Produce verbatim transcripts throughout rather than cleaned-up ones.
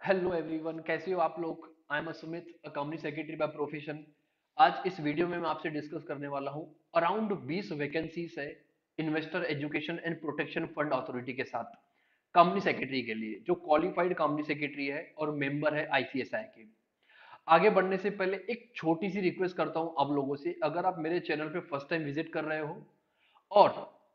Hello everyone, कैसे हो आप लोग। I am Sumit, a company secretary by profession. आज इस वीडियो में मैं आपसे डिस्कस करने वाला हूं अराउंड बीस वैकेंसीज है investor education and protection fund authority के साथ कंपनी सेक्रेटरी के लिए, जो क्वालिफाइड कंपनी सेक्रेटरी है और मेंबर है आईसीएसआई के। आगे बढ़ने से पहले एक छोटी सी रिक्वेस्ट करता हूं आप लोगों से, अगर आप मेरे चैनल पे फर्स्ट टाइम विजिट कर रहे हो और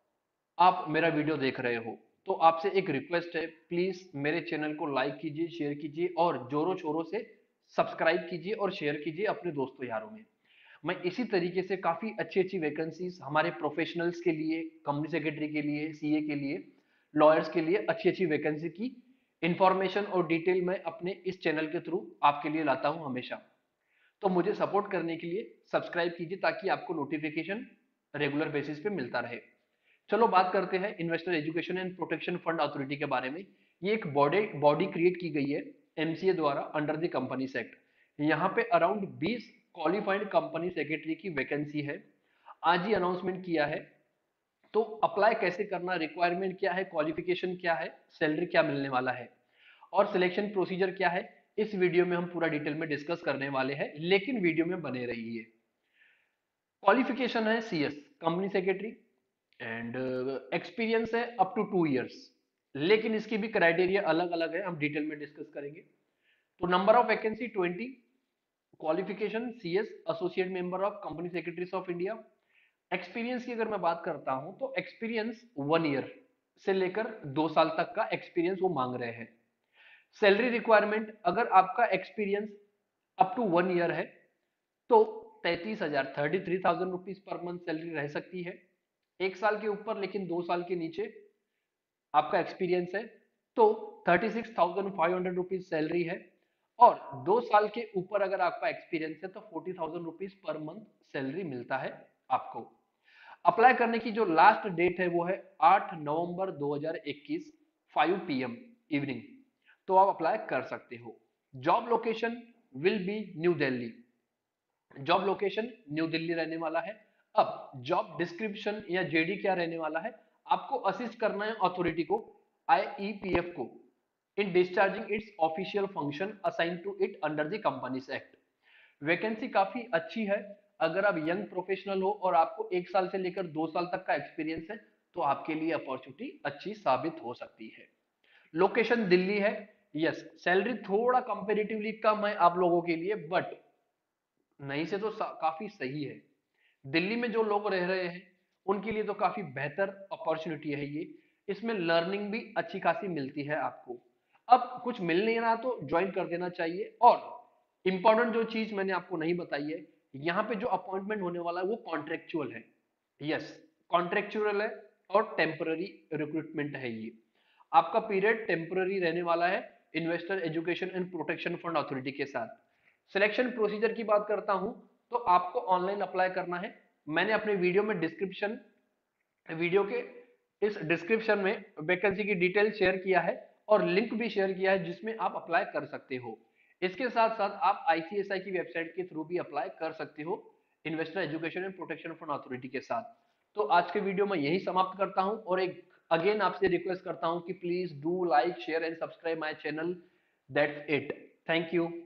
आप मेरा वीडियो देख रहे हो तो आपसे एक रिक्वेस्ट है, प्लीज मेरे चैनल को लाइक कीजिए, शेयर कीजिए और जोरों शोरों से सब्सक्राइब कीजिए और शेयर कीजिए अपने दोस्तों यारों में। मैं इसी तरीके से काफी अच्छी अच्छी वैकेंसीज हमारे प्रोफेशनल्स के लिए, कंपनी सेक्रेटरी के लिए, सीए के लिए, लॉयर्स के लिए अच्छी अच्छी वैकेंसी की इंफॉर्मेशन और डिटेल मैं अपने इस चैनल के थ्रू आपके लिए लाता हूं हमेशा। तो मुझे सपोर्ट करने के लिए सब्सक्राइब कीजिए ताकि आपको नोटिफिकेशन रेगुलर बेसिस पे मिलता रहे। चलो बात करते हैं investor education and protection fund authority के बारे में। ये एक बॉडी बॉडी क्रिएट की गई है एमसीए द्वारा अंडर द कंपनीज एक्ट। यहाँ पे अराउंड बीस क्वालिफाइड कंपनी सेक्रेटरी की वैकेंसी है। आज ही अनाउंसमेंट किया है। तो अप्लाई कैसे करना, रिक्वायरमेंट क्या है, क्वालिफिकेशन क्या है, सैलरी क्या मिलने वाला है और सिलेक्शन प्रोसीजर क्या है, इस वीडियो में हम पूरा डिटेल में डिस्कस करने वाले हैं, लेकिन वीडियो में बने रहिए। क्वालिफिकेशन है CS company secretary and experience है अप टू टू इयर्स, लेकिन इसकी भी क्राइटेरिया अलग अलग है, हम डिटेल में डिस्कस करेंगे। तो number of vacancy twenty. Qualification CS associate member of company secretaries of India. Experience की अगर मैं बात करता हूं तो एक्सपीरियंस वन ईयर से लेकर दो साल तक का एक्सपीरियंस वो मांग रहे हैं। सैलरी रिक्वायरमेंट, अगर आपका experience up to one year है तो तैतीस हजार thirty three thousand rupees per month salary रह सकती है। एक साल के ऊपर लेकिन दो साल के नीचे आपका एक्सपीरियंस है तो thirty six thousand five hundred rupees salary है। और दो साल के ऊपर अगर आपका एक्सपीरियंस है तो forty thousand rupees per month salary मिलता है आपको। अप्लाई करने की जो लास्ट डेट है वो है आठ नवंबर दो हज़ार इक्कीस, फाइव पी एम इवनिंग। तो आप अप्लाई कर सकते हो। Job location will be new Delhi. Job location new Delhi रहने वाला है। अब जॉब डिस्क्रिप्शन या जेडी क्या रहने वाला है, आपको असिस्ट करना है अथॉरिटी को, आईईपीएफ को, in discharging its official function assign to it under the companies act. Vacancy काफी अच्छी है। अगर आप यंग प्रोफेशनल हो और आपको एक साल से लेकर दो साल तक का एक्सपीरियंस है तो आपके लिए अपॉर्चुनिटी अच्छी साबित हो सकती है। लोकेशन दिल्ली है। यस, सैलरी थोड़ा कंपेरेटिवली कम है आप लोगों के लिए, बट नहीं से तो काफी सही है। दिल्ली में जो लोग रह रहे हैं उनके लिए तो काफी बेहतर अपॉर्चुनिटी है ये। इसमें लर्निंग भी अच्छी खासी मिलती है आपको। अब कुछ मिल नहीं रहा तो ज्वाइन कर देना चाहिए। और इंपॉर्टेंट जो चीज मैंने आपको नहीं बताई है, यहाँ पे जो अपॉइंटमेंट होने वाला है वो कॉन्ट्रेक्चुअल है। यस, कॉन्ट्रेक्चुअल है और टेम्पररी रिक्रूटमेंट है ये। आपका पीरियड टेम्पररी रहने वाला है investor education and protection fund authority के साथ। सिलेक्शन प्रोसीजर की बात करता हूं तो आपको ऑनलाइन अप्लाई करना है। मैंने अपने वीडियो में डिस्क्रिप्शन वीडियो के इस डिस्क्रिप्शन में वैकेंसी की डिटेल शेयर किया है और लिंक भी शेयर किया है जिसमें आप अप्लाई कर सकते हो। इसके साथ साथ आप आईसीएसआई की वेबसाइट के थ्रू भी अप्लाई कर सकते हो investor education and protection fund authority के साथ। तो आज के वीडियो में यही समाप्त करता हूं और एक अगेन आपसे रिक्वेस्ट करता हूं कि please do like share and subscribe my channel. That's it. Thank you.